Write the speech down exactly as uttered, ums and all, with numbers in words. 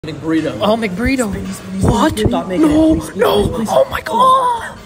McBurrito. Oh, McBurrito. Spinny, spinny, What? spinny. Stop making No, it. Please, please, no. please, please. Oh my god.